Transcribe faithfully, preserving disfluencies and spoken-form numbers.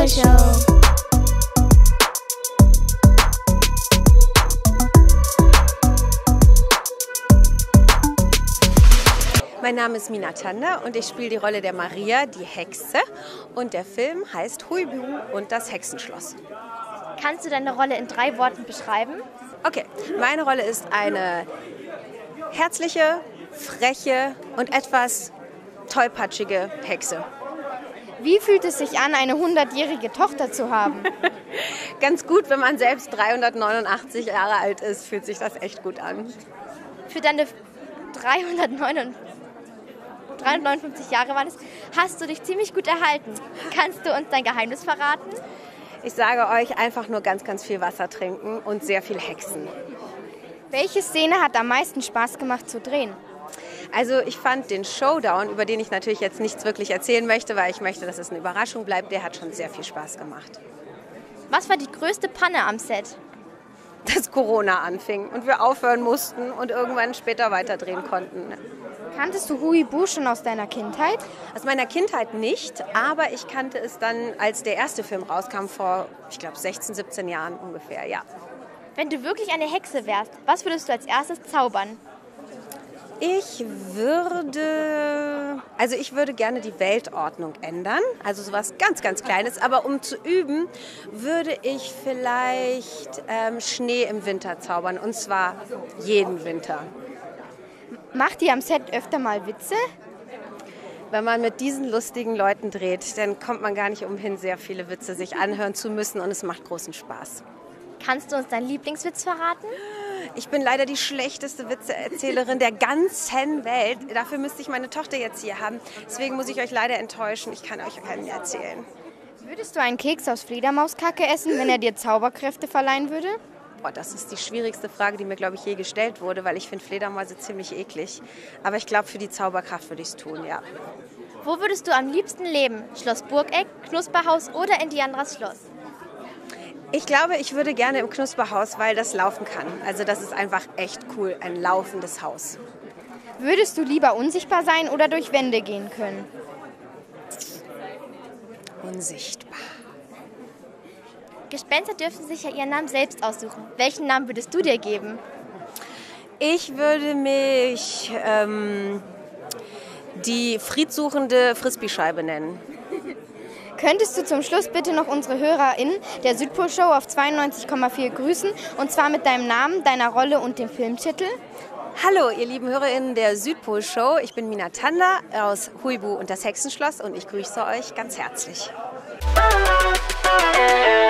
Südpol-Show. Mein Name ist Mina Tanda und ich spiele die Rolle der Maria, die Hexe. Und der Film heißt Huibu und das Hexenschloss. Kannst du deine Rolle in drei Worten beschreiben? Okay, meine Rolle ist eine herzliche, freche und etwas tollpatschige Hexe. Wie fühlt es sich an, eine hundertjährige Tochter zu haben? Ganz gut, wenn man selbst dreihundertneunundachtzig Jahre alt ist, fühlt sich das echt gut an. Für deine dreihundertneunundfünfzig Jahre waren es, hast du dich ziemlich gut erhalten. Kannst du uns dein Geheimnis verraten? Ich sage euch, einfach nur ganz, ganz viel Wasser trinken und sehr viel hexen. Welche Szene hat am meisten Spaß gemacht zu drehen? Also ich fand den Showdown, über den ich natürlich jetzt nichts wirklich erzählen möchte, weil ich möchte, dass es eine Überraschung bleibt, der hat schon sehr viel Spaß gemacht. Was war die größte Panne am Set? Dass Corona anfing und wir aufhören mussten und irgendwann später weiterdrehen konnten. Kanntest du Huibu schon aus deiner Kindheit? Aus meiner Kindheit nicht, aber ich kannte es dann, als der erste Film rauskam, vor, ich glaube, sechzehn, siebzehn Jahren ungefähr, ja. Wenn du wirklich eine Hexe wärst, was würdest du als erstes zaubern? Ich würde, also ich würde gerne die Weltordnung ändern, also sowas ganz, ganz Kleines, aber um zu üben, würde ich vielleicht ähm, Schnee im Winter zaubern, und zwar jeden Winter. Macht ihr am Set öfter mal Witze? Wenn man mit diesen lustigen Leuten dreht, dann kommt man gar nicht umhin, sehr viele Witze sich anhören zu müssen, und es macht großen Spaß. Kannst du uns deinen Lieblingswitz verraten? Ich bin leider die schlechteste Witzeerzählerin der ganzen Welt. Dafür müsste ich meine Tochter jetzt hier haben. Deswegen muss ich euch leider enttäuschen. Ich kann euch keinen mehr erzählen. Würdest du einen Keks aus Fledermauskacke essen, wenn er dir Zauberkräfte verleihen würde? Boah, das ist die schwierigste Frage, die mir, glaube ich, je gestellt wurde, weil ich finde Fledermäuse ziemlich eklig. Aber ich glaube, für die Zauberkraft würde ich es tun, ja. Wo würdest du am liebsten leben? Schloss Burgeck, Knusperhaus oder Indianras Schloss? Ich glaube, ich würde gerne im Knusperhaus, weil das laufen kann. Also das ist einfach echt cool, ein laufendes Haus. Würdest du lieber unsichtbar sein oder durch Wände gehen können? Unsichtbar. Gespenster dürfen sich ja ihren Namen selbst aussuchen. Welchen Namen würdest du dir geben? Ich würde mich ähm, die friedsuchende Frisbee-Scheibe nennen. Könntest du zum Schluss bitte noch unsere HörerInnen der Südpol-Show auf zweiundneunzig Komma vier grüßen, und zwar mit deinem Namen, deiner Rolle und dem Filmtitel? Hallo, ihr lieben HörerInnen der Südpol-Show. Ich bin Mina Tanda aus Huibu und das Hexenschloss und ich grüße euch ganz herzlich.